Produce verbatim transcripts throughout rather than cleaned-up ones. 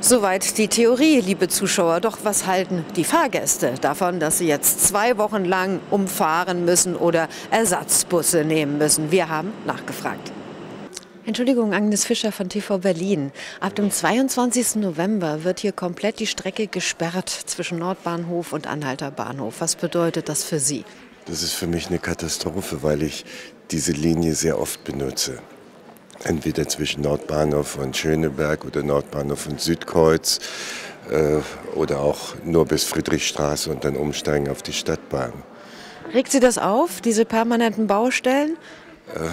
Soweit die Theorie, liebe Zuschauer. Doch was halten die Fahrgäste davon, dass sie jetzt zwei Wochen lang umfahren müssen oder Ersatzbusse nehmen müssen? Wir haben nachgefragt. Entschuldigung, Agnes Fischer von T V Berlin. Ab dem zweiundzwanzigsten November wird hier komplett die Strecke gesperrt zwischen Nordbahnhof und Anhalter Bahnhof. Was bedeutet das für Sie? Das ist für mich eine Katastrophe, weil ich diese Linie sehr oft benutze. Entweder zwischen Nordbahnhof und Schöneberg oder Nordbahnhof und Südkreuz äh, oder auch nur bis Friedrichstraße und dann umsteigen auf die Stadtbahn. Regt Sie das auf, diese permanenten Baustellen? Äh,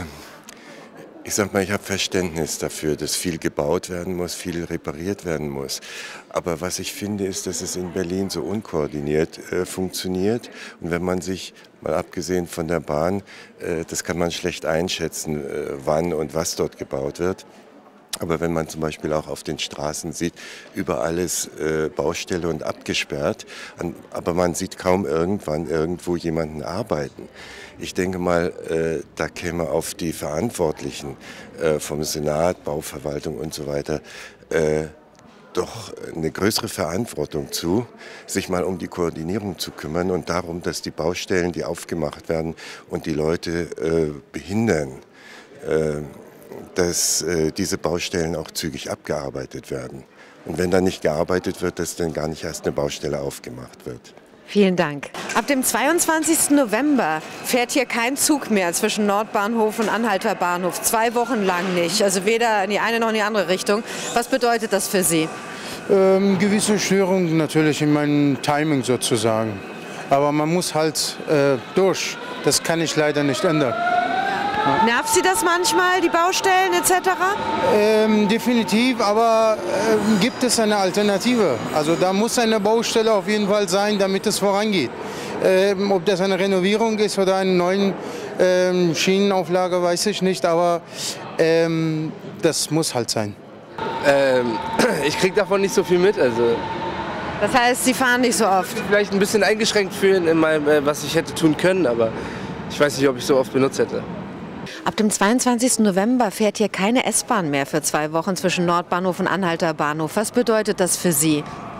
Ich sag mal, ich habe Verständnis dafür, dass viel gebaut werden muss, viel repariert werden muss. Aber was ich finde, ist, dass es in Berlin so unkoordiniert äh, funktioniert. Und wenn man sich, mal abgesehen von der Bahn, äh, das kann man schlecht einschätzen, äh, wann und was dort gebaut wird. Aber wenn man zum Beispiel auch auf den Straßen sieht, überall ist äh, Baustelle und abgesperrt, an, aber man sieht kaum irgendwann irgendwo jemanden arbeiten. Ich denke mal, äh, da käme auf die Verantwortlichen äh, vom Senat, Bauverwaltung und so weiter äh, doch eine größere Verantwortung zu, sich mal um die Koordinierung zu kümmern und darum, dass die Baustellen, die aufgemacht werden und die Leute äh, behindern, äh, dass äh, diese Baustellen auch zügig abgearbeitet werden. Und wenn dann nicht gearbeitet wird, dass dann gar nicht erst eine Baustelle aufgemacht wird. Vielen Dank. Ab dem zweiundzwanzigsten November fährt hier kein Zug mehr zwischen Nordbahnhof und Anhalter Bahnhof. Zwei Wochen lang nicht. Also weder in die eine noch in die andere Richtung. Was bedeutet das für Sie? Ähm, gewisse Störungen natürlich in meinem Timing sozusagen. Aber man muss halt äh, durch. Das kann ich leider nicht ändern. Ja. Nervt Sie das manchmal, die Baustellen et cetera? Ähm, definitiv, aber äh, gibt es eine Alternative? Also da muss eine Baustelle auf jeden Fall sein, damit es vorangeht. Ähm, ob das eine Renovierung ist oder eine neue ähm, Schienenauflage, weiß ich nicht, aber ähm, das muss halt sein. Ähm, ich kriege davon nicht so viel mit. Also das heißt, Sie fahren nicht so oft? Vielleicht ein bisschen eingeschränkt fühlen in meinem, äh, was ich hätte tun können, aber ich weiß nicht, ob ich so oft benutzt hätte. Ab dem zweiundzwanzigsten November fährt hier keine S-Bahn mehr für zwei Wochen zwischen Nordbahnhof und Anhalter Bahnhof. Was bedeutet das für Sie?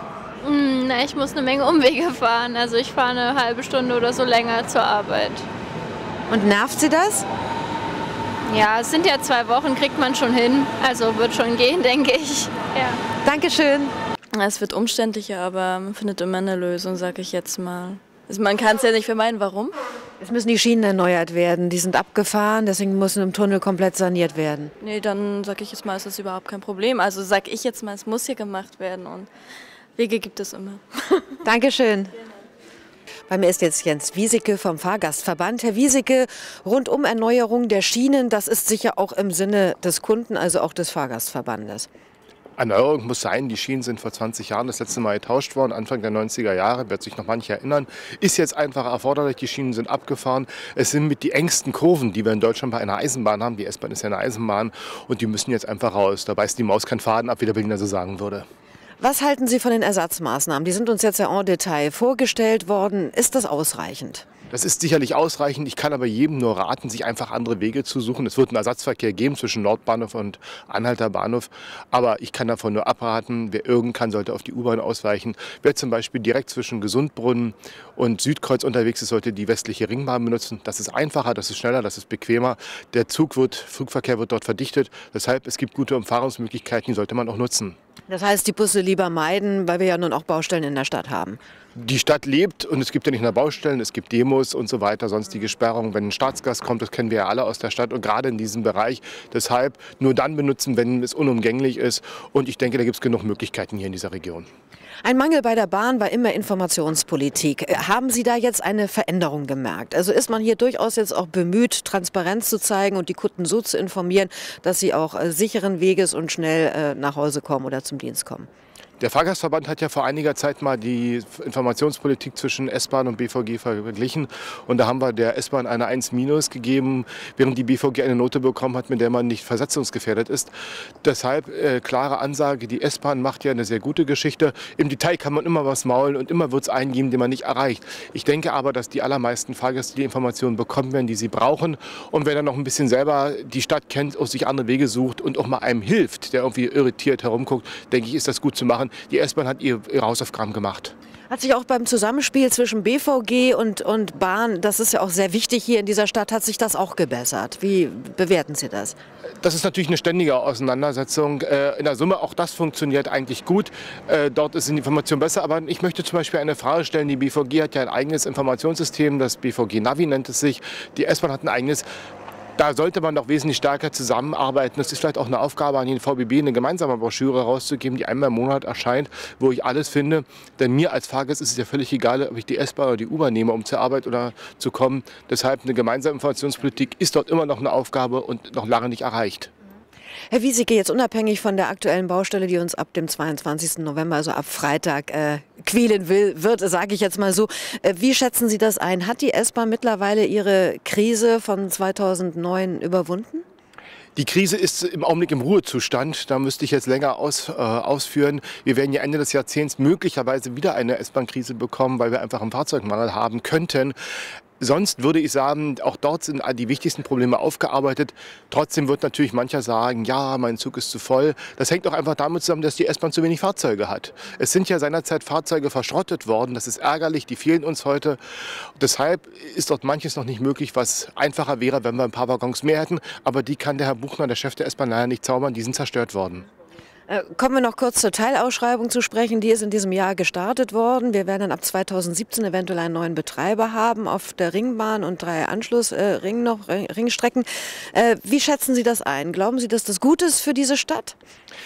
Mm, na, ich muss eine Menge Umwege fahren. Also ich fahre eine halbe Stunde oder so länger zur Arbeit. Und nervt Sie das? Ja, es sind ja zwei Wochen, kriegt man schon hin. Also wird schon gehen, denke ich. Ja. Dankeschön. Es wird umständlicher, aber man findet immer eine Lösung, sage ich jetzt mal. Also man kann es ja nicht vermeiden. Warum? Es müssen die Schienen erneuert werden. Die sind abgefahren, deswegen müssen im Tunnel komplett saniert werden. Nee, dann sage ich jetzt mal, ist das überhaupt kein Problem. Also sage ich jetzt mal, es muss hier gemacht werden und Wege gibt es immer. Dankeschön. Bei mir ist jetzt Jens Wieseke vom Fahrgastverband. Herr Wieseke, rund um Erneuerung der Schienen, das ist sicher auch im Sinne des Kunden, also auch des Fahrgastverbandes. Erneuerung muss sein. Die Schienen sind vor zwanzig Jahren das letzte Mal getauscht worden, Anfang der neunziger Jahre, wird sich noch manche erinnern. Ist jetzt einfach erforderlich, die Schienen sind abgefahren. Es sind mit die engsten Kurven, die wir in Deutschland bei einer Eisenbahn haben. Die S-Bahn ist ja eine Eisenbahn und die müssen jetzt einfach raus. Da beißt die Maus keinen Faden ab, wie der Berliner so sagen würde. Was halten Sie von den Ersatzmaßnahmen? Die sind uns jetzt ja en Detail vorgestellt worden. Ist das ausreichend? Das ist sicherlich ausreichend. Ich kann aber jedem nur raten, sich einfach andere Wege zu suchen. Es wird einen Ersatzverkehr geben zwischen Nordbahnhof und Anhalter Bahnhof. Aber ich kann davon nur abraten. Wer irgend kann, sollte auf die U-Bahn ausweichen. Wer zum Beispiel direkt zwischen Gesundbrunnen und Südkreuz unterwegs ist, sollte die westliche Ringbahn benutzen. Das ist einfacher, das ist schneller, das ist bequemer. Der Zug wird, Flugverkehr wird dort verdichtet. Deshalb, es gibt gute Umfahrungsmöglichkeiten, die sollte man auch nutzen. Das heißt, die Busse lieber meiden, weil wir ja nun auch Baustellen in der Stadt haben. Die Stadt lebt und es gibt ja nicht nur Baustellen, es gibt Demos und so weiter, sonstige Sperrungen. Wenn ein Staatsgast kommt, das kennen wir ja alle aus der Stadt und gerade in diesem Bereich. Deshalb nur dann benutzen, wenn es unumgänglich ist. Und ich denke, da gibt es genug Möglichkeiten hier in dieser Region. Ein Mangel bei der Bahn war immer Informationspolitik. Haben Sie da jetzt eine Veränderung gemerkt? Also ist man hier durchaus jetzt auch bemüht, Transparenz zu zeigen und die Kunden so zu informieren, dass sie auch äh, sicheren Weges und schnell äh, nach Hause kommen oder zum Dienst kommen? Der Fahrgastverband hat ja vor einiger Zeit mal die Informationspolitik zwischen S-Bahn und B V G verglichen. Und da haben wir der S-Bahn eine eins minus gegeben, während die B V G eine Note bekommen hat, mit der man nicht versetzungsgefährdet ist. Deshalb äh, klare Ansage, die S-Bahn macht ja eine sehr gute Geschichte. Im Detail kann man immer was maulen und immer wird es einen geben, den man nicht erreicht. Ich denke aber, dass die allermeisten Fahrgäste die Informationen bekommen werden, die sie brauchen. Und wer dann noch ein bisschen selber die Stadt kennt und sich andere Wege sucht und auch mal einem hilft, der irgendwie irritiert herumguckt, denke ich, ist das gut zu machen. machen. Die S-Bahn hat ihre Hausaufgaben gemacht. Hat sich auch beim Zusammenspiel zwischen B V G und, und Bahn, das ist ja auch sehr wichtig hier in dieser Stadt, hat sich das auch gebessert. Wie bewerten Sie das? Das ist natürlich eine ständige Auseinandersetzung. In der Summe, auch das funktioniert eigentlich gut. Dort ist die Information besser. Aber ich möchte zum Beispiel eine Frage stellen. Die B V G hat ja ein eigenes Informationssystem, das B V G Navi nennt es sich. Die S-Bahn hat ein eigenes. Da sollte man doch wesentlich stärker zusammenarbeiten. Das ist vielleicht auch eine Aufgabe an den V B B, eine gemeinsame Broschüre rauszugeben, die einmal im Monat erscheint, wo ich alles finde. Denn mir als Fahrgast ist es ja völlig egal, ob ich die S-Bahn oder die U-Bahn nehme, um zur Arbeit oder zu kommen. Deshalb eine gemeinsame Informationspolitik ist dort immer noch eine Aufgabe und noch lange nicht erreicht. Herr Wiesike, jetzt unabhängig von der aktuellen Baustelle, die uns ab dem zweiundzwanzigsten November, also ab Freitag, äh, quälen will, wird, sage ich jetzt mal so. Äh, wie schätzen Sie das ein? Hat die S-Bahn mittlerweile ihre Krise von zweitausendneun überwunden? Die Krise ist im Augenblick im Ruhezustand. Da müsste ich jetzt länger aus, äh, ausführen. Wir werden ja Ende des Jahrzehnts möglicherweise wieder eine S-Bahn-Krise bekommen, weil wir einfach einen Fahrzeugmangel haben könnten. Sonst würde ich sagen, auch dort sind die wichtigsten Probleme aufgearbeitet. Trotzdem wird natürlich mancher sagen, ja, mein Zug ist zu voll. Das hängt auch einfach damit zusammen, dass die S-Bahn zu wenig Fahrzeuge hat. Es sind ja seinerzeit Fahrzeuge verschrottet worden. Das ist ärgerlich, die fehlen uns heute. Deshalb ist dort manches noch nicht möglich, was einfacher wäre, wenn wir ein paar Waggons mehr hätten. Aber die kann der Herr Buchner, der Chef der S-Bahn, leider nicht zaubern. Die sind zerstört worden. Kommen wir noch kurz zur Teilausschreibung zu sprechen. Die ist in diesem Jahr gestartet worden. Wir werden dann ab zweitausendsiebzehn eventuell einen neuen Betreiber haben auf der Ringbahn und drei Anschlussringen noch, Ringstrecken. Wie schätzen Sie das ein? Glauben Sie, dass das gut ist für diese Stadt?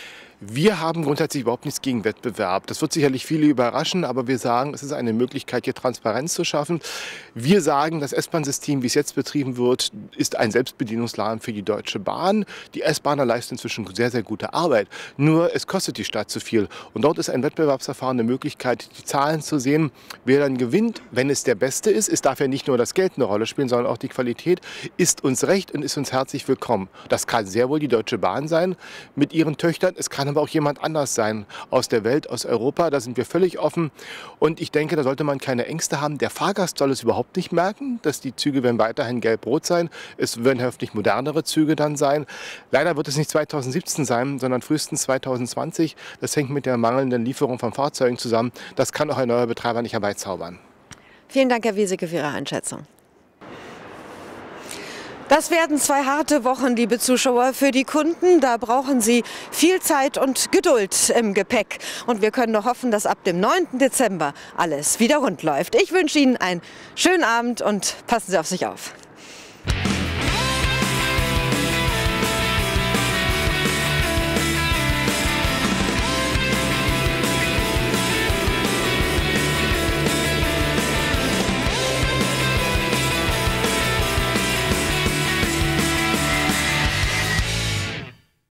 Wir haben grundsätzlich überhaupt nichts gegen Wettbewerb. Das wird sicherlich viele überraschen, aber wir sagen, es ist eine Möglichkeit, hier Transparenz zu schaffen. Wir sagen, das S-Bahn-System, wie es jetzt betrieben wird, ist ein Selbstbedienungsladen für die Deutsche Bahn. Die S-Bahner leisten inzwischen sehr, sehr gute Arbeit. Nur es kostet die Stadt zu viel. Und dort ist ein Wettbewerbsverfahren eine Möglichkeit, die Zahlen zu sehen. Wer dann gewinnt, wenn es der Beste ist, es darf ja nicht nur das Geld eine Rolle spielen, sondern auch die Qualität, ist uns recht und ist uns herzlich willkommen. Das kann sehr wohl die Deutsche Bahn sein mit ihren Töchtern. Es kann aber auch jemand anders sein aus der Welt, aus Europa. Da sind wir völlig offen. Und ich denke, da sollte man keine Ängste haben. Der Fahrgast soll es überhaupt nicht merken, dass die Züge werden weiterhin gelb-rot sein. Es werden hoffentlich modernere Züge dann sein. Leider wird es nicht zweitausendsiebzehn sein, sondern frühestens zweitausendzwanzig. Das hängt mit der mangelnden Lieferung von Fahrzeugen zusammen. Das kann auch ein neuer Betreiber nicht herbeizaubern. Vielen Dank, Herr Wiesike, für Ihre Einschätzung. Das werden zwei harte Wochen, liebe Zuschauer, für die Kunden. Da brauchen sie viel Zeit und Geduld im Gepäck. Und wir können nur hoffen, dass ab dem neunten Dezember alles wieder rund läuft. Ich wünsche Ihnen einen schönen Abend und passen Sie auf sich auf.